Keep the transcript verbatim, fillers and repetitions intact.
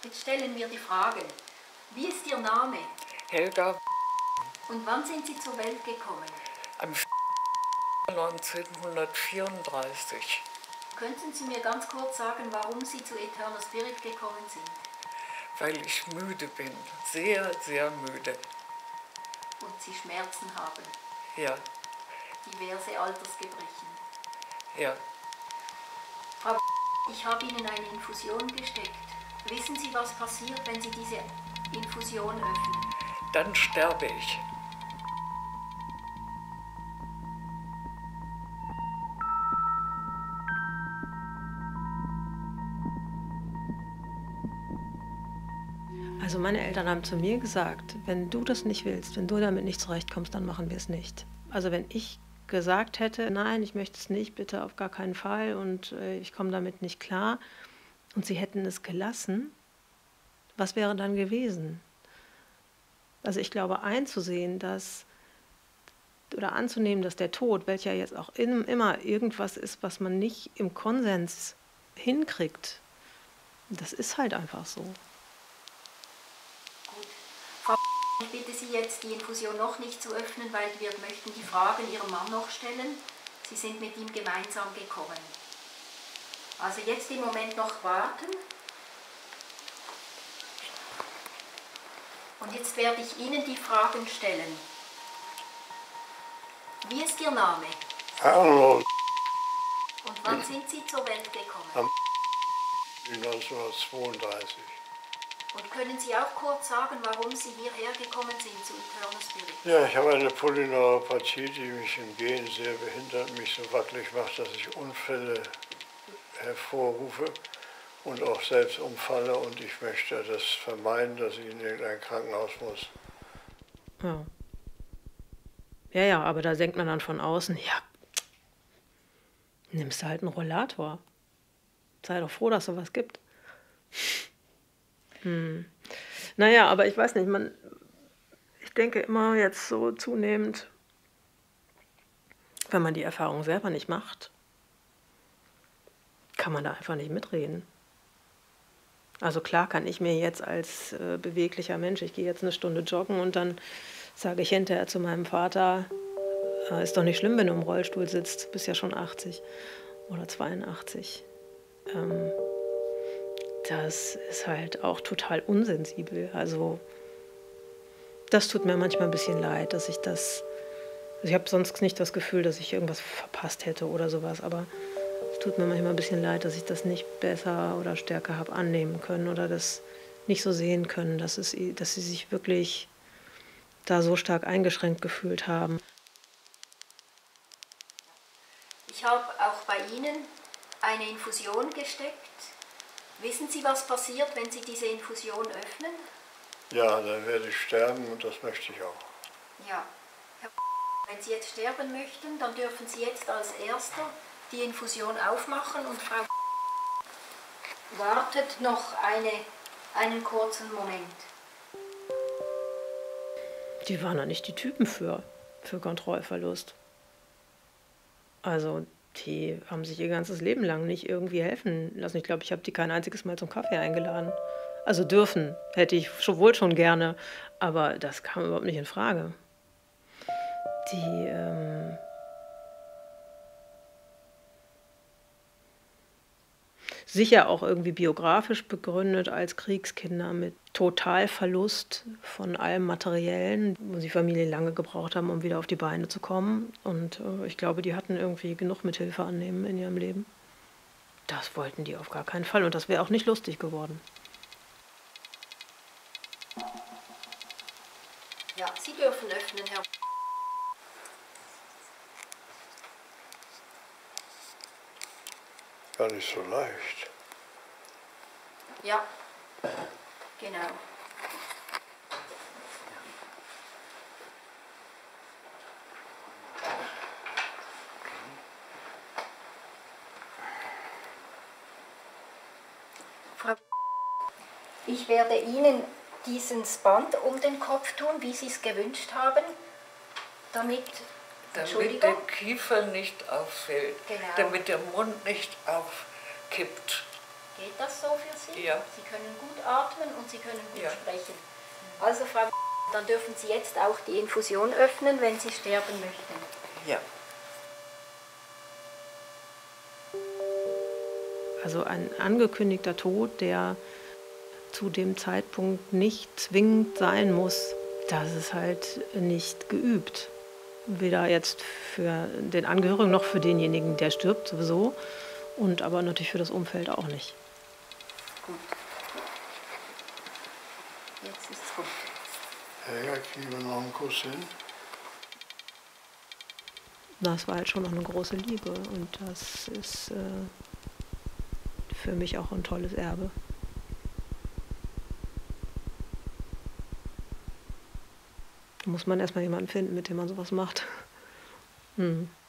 Jetzt stellen wir die Fragen. Wie ist Ihr Name? Helga. Und wann sind Sie zur Welt gekommen? Am neunzehnhundertvierunddreißig. Könnten Sie mir ganz kurz sagen, warum Sie zu Eternal Spirit gekommen sind? Weil ich müde bin, sehr, sehr müde. Und Sie Schmerzen haben? Ja. Diverse Altersgebrechen? Ja. Frau, ich habe Ihnen eine Infusion gesteckt. Wissen Sie, was passiert, wenn Sie diese Infusion öffnen? Dann sterbe ich. Also meine Eltern haben zu mir gesagt, wenn du das nicht willst, wenn du damit nicht zurechtkommst, dann machen wir es nicht. Also wenn ich gesagt hätte, nein, ich möchte es nicht, bitte auf gar keinen Fall und äh, ich komme damit nicht klar und sie hätten es gelassen, was wäre dann gewesen? Also ich glaube einzusehen, dass oder anzunehmen, dass der Tod, welcher jetzt auch in, immer irgendwas ist, was man nicht im Konsens hinkriegt, das ist halt einfach so. Frau, ich bitte Sie jetzt, die Infusion noch nicht zu öffnen, weil wir möchten die Fragen Ihrem Mann noch stellen. Sie sind mit ihm gemeinsam gekommen. Also jetzt im Moment noch warten. Und jetzt werde ich Ihnen die Fragen stellen. Wie ist Ihr Name? Arnold. Und wann sind Sie zur Welt gekommen? Am neunzehnhundertzweiunddreißig. Und können Sie auch kurz sagen, warum Sie hierher gekommen sind zu Eternal Spirit? Ja, ich habe eine Polyneuropathie, die mich im Gehen sehr behindert, mich so wackelig macht, dass ich Unfälle hervorrufe und auch selbst umfalle. Und ich möchte das vermeiden, dass ich in irgendein Krankenhaus muss. Ja. Ja, ja, aber da denkt man dann von außen, ja, nimmst du halt einen Rollator. Sei doch froh, dass es sowas gibt. Hm. Naja, aber ich weiß nicht, man, ich denke immer jetzt so zunehmend, wenn man die Erfahrung selber nicht macht, kann man da einfach nicht mitreden. Also klar kann ich mir jetzt als äh, beweglicher Mensch, ich gehe jetzt eine Stunde joggen und dann sage ich hinterher zu meinem Vater, äh, ist doch nicht schlimm, wenn du im Rollstuhl sitzt, du bist ja schon achtzig oder zweiundachtzig. Ähm, das ist halt auch total unsensibel. Also das tut mir manchmal ein bisschen leid, dass ich das, also ich habe sonst nicht das Gefühl, dass ich irgendwas verpasst hätte oder sowas, aber es tut mir manchmal ein bisschen leid, dass ich das nicht besser oder stärker habe annehmen können oder das nicht so sehen können, dass, es, dass sie sich wirklich da so stark eingeschränkt gefühlt haben. Ich habe auch bei Ihnen eine Infusion gesteckt. Wissen Sie, was passiert, wenn Sie diese Infusion öffnen? Ja, dann werde ich sterben und das möchte ich auch. Ja. Wenn Sie jetzt sterben möchten, dann dürfen Sie jetzt als Erster die Infusion aufmachen und Frau wartet noch eine, einen kurzen Moment. Die waren da nicht die Typen für, für Kontrollverlust. Also die haben sich ihr ganzes Leben lang nicht irgendwie helfen lassen. Ich glaube, ich habe die kein einziges Mal zum Kaffee eingeladen. Also dürfen, hätte ich schon, wohl schon gerne, aber das kam überhaupt nicht in Frage. Die, ähm sicher auch irgendwie biografisch begründet als Kriegskinder mit Totalverlust von allem Materiellen, wo die Familie lange gebraucht haben, um wieder auf die Beine zu kommen. Und äh, ich glaube, die hatten irgendwie genug Mithilfe annehmen in ihrem Leben. Das wollten die auf gar keinen Fall und das wäre auch nicht lustig geworden. Ja, Sie dürfen öffnen, Herr. Gar nicht so leicht. Ja, genau. Frau, ich werde Ihnen dieses Band um den Kopf tun, wie Sie es gewünscht haben, damit, Damit der Kiefer nicht auffällt, Genau. damit der Mund nicht aufkippt. Geht das so für Sie? Ja. Sie können gut atmen und Sie können gut Ja. sprechen. Also Frau, dann dürfen Sie jetzt auch die Infusion öffnen, wenn Sie sterben möchten. Ja. Also ein angekündigter Tod, der zu dem Zeitpunkt nicht zwingend sein muss, das ist halt nicht geübt. Weder jetzt für den Angehörigen noch für denjenigen, der stirbt sowieso. Und aber natürlich für das Umfeld auch nicht. Gut. Jetzt ist es gut. Ja, ja, kriegen wir noch einen Kuss hin. Das war halt schon noch eine große Liebe und das ist äh, für mich auch ein tolles Erbe. Da muss man erstmal jemanden finden, mit dem man sowas macht. Hm.